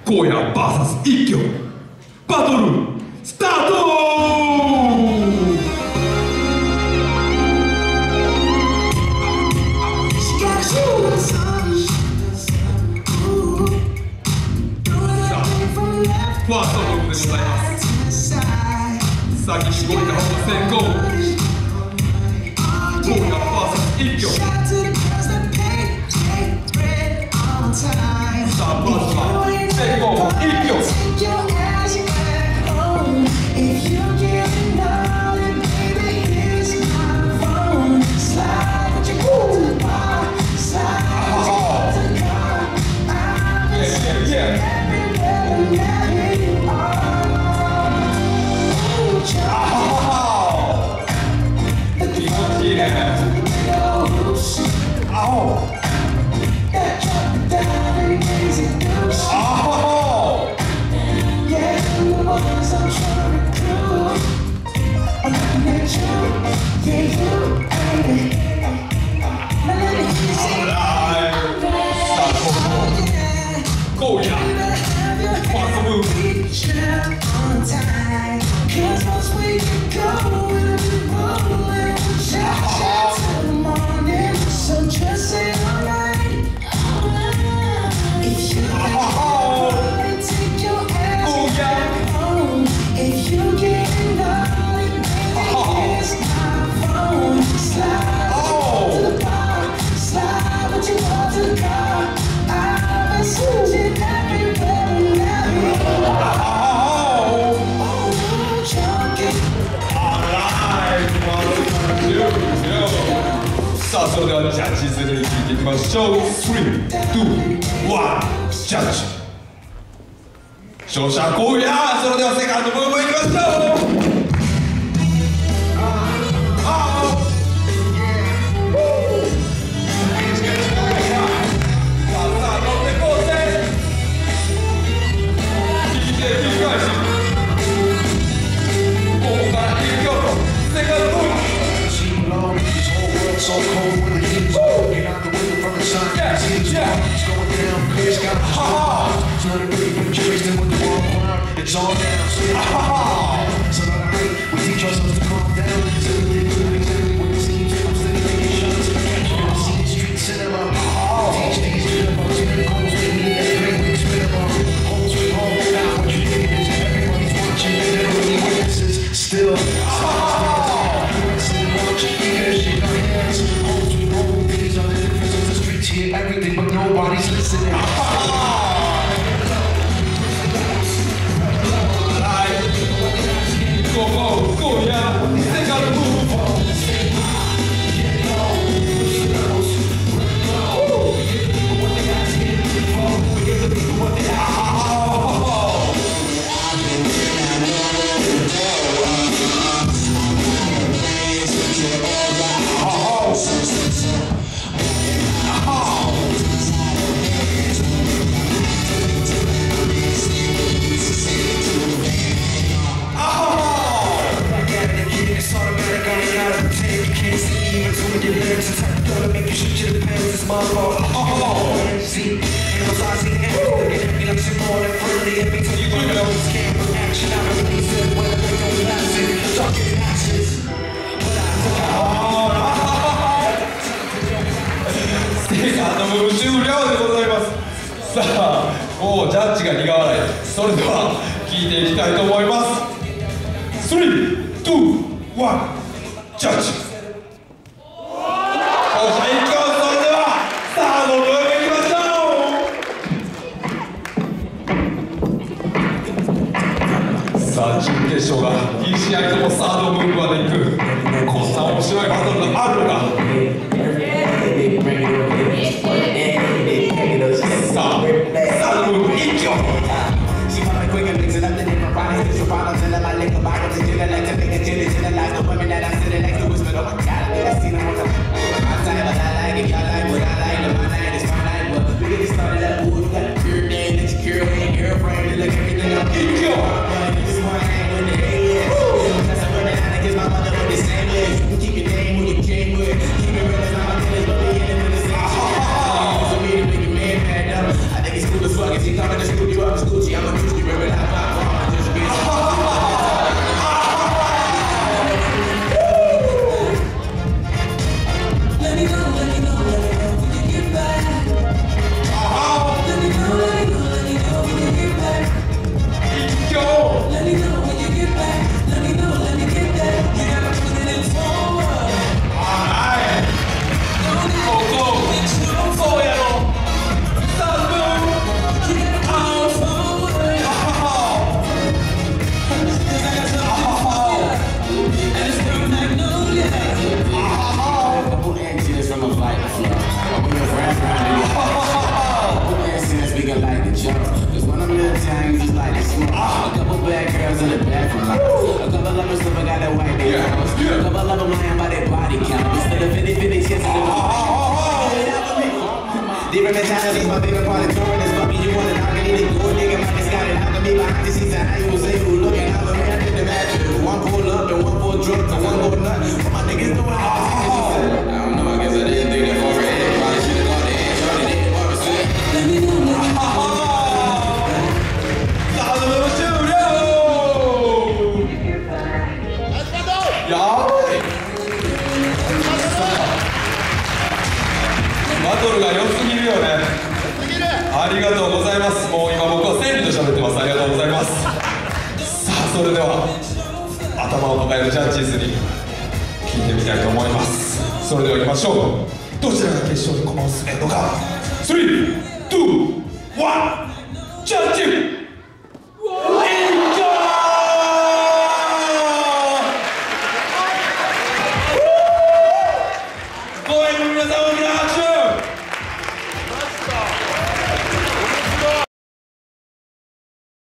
荒野 VS 一挙バトルスタート。ファーストボールでございます。先に動いた方が先行。荒野 VS 一挙。さあ、まずは先行一挙。Go yeah, fast move.さあ、それではジャッジズに聞いていきましょう。3、2、1、ジャッジ。勝者荒野。それではセカンドムーブいきましょう。So cold when the heat's on. Get out the window from the sun. Yeah, it's going down. Clear's got a heart. It's not a really big choice. Then with the wall around, it's all down. So so not a hurry. We teach ourselves to calm down. So we did do exactly what the schemes are. I'm steady making shots. I'm seeing street cinema. Teach these jitterbugs. Miracles. They need that great big spinner. Home sweet home. Now what you think is everybody's watching. And everybody witnesses. Still. Everything, but nobody's listening. Go, yeah. They gotta move. See, and those eyes ain't everything. They get me like some more than friendly. Every time you run out, it's camera action. I release it when they don't last it. Talking ashes, but I took out. セカンドムーブ終了でございます。さあ、もうジャッジが苦笑い。それでは聞いていきたいと思います。3、2、1、ジャッジ。さあ、準決勝がいい試合ともサードムーブまでいくこんな面白いバトルがあるのか。さあ、サードムーブ一挙。He coming to school, you up to school. technicalities, my bigger part of touring is fucking you wanna knock it in. Good nigga, my niggas got it. How can be behind the scenes and how you will say who looking out for me? I did the match. One pull up and one pull drugs and one go nut. What my niggas doing? I don't know, I guess I didn't think that far ahead. Probably should've gone to head, Charlie didn't want to say. Let me know. バトルが良すぎるよね。ありがとうございます。もう今僕は整理と喋ってます。ありがとうございます。さあそれでは頭を抱えるジャッジーズに聞いてみたいと思います。それでは行きましょう。どちらが決勝に駒を進めるのか。3、2、1。